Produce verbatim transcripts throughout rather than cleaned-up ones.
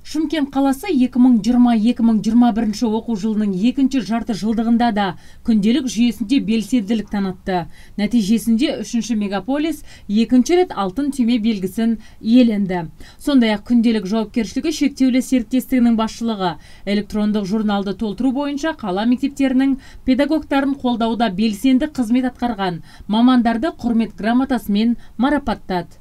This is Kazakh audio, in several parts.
Шымкент қаласы екі мың жиырма - екі мың жиырма бірінші оқу жылының екінші жарты жылдығында да күнделік жүйесінде белсенділік танытты. Нәтижесінде үшінші мегаполис екінші рет алтын түйме белгісін иеленді. Сондай-ақ күнделік жауапкершілігі шектеулі серіктестігінің басшылығы электрондық журналды толтыру бойынша қала мектептерінің педагогтарын қолдауда белсенді қызмет атқарған мамандарды құрмет грамотасымен марапаттады.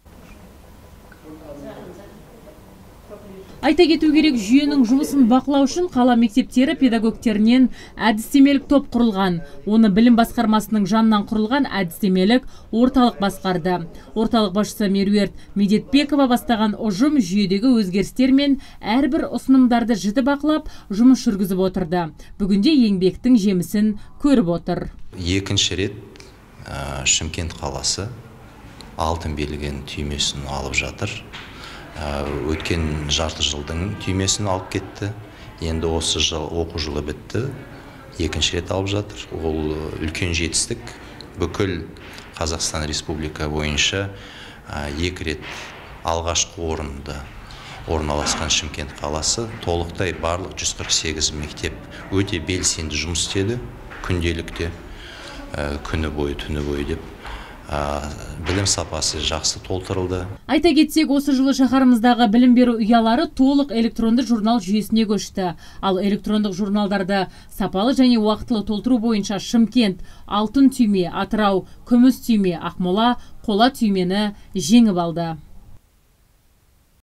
Айта кету керек, жүйенің жұмысын бақылау үшін қала мектептері педагогтерінен әдістемелік топ құрылған. Оны білім басқармасының жанынан құрылған әдістемелік орталық басқарды. Орталық басшысы Меруерт Медетбекова бастаған ұжым жүйедегі өзгерістер мен әрбір ұсынымдарды жіті бақылап, жұмыс жүргізіп отырды. Бүгінде еңбектің жемісін көріп отыр. Екінші рет Шымкент қаласы алтын белгінің түймесін алып жатыр. Өткен жарты жылдың түймесін алып кетті. Енді осы жыл оқу жылы бітті. Екінші рет алып жатыр. Ол үлкен жетістік. Бүкіл Қазақстан Республика бойынша екі рет алғашқы орында орналасқан Шымкент қаласы толықтай барлық жүз қырық сегіз мектеп өте белсенді жұмыс істеді. Күнделікте күні бойы, түні бойы деп. Білім сапасы жақсы толтырылды. Айта кетсек, осы жылы шаһарымыздағы білім беру ұялары толық электронды журнал жүйесіне көшті. Ал электрондық журналдарды сапалы және уақытылы толтыру бойынша Шымкент алтын түйме, Атырау күміс түйме, Ақмола қола түймені жеңіп алды.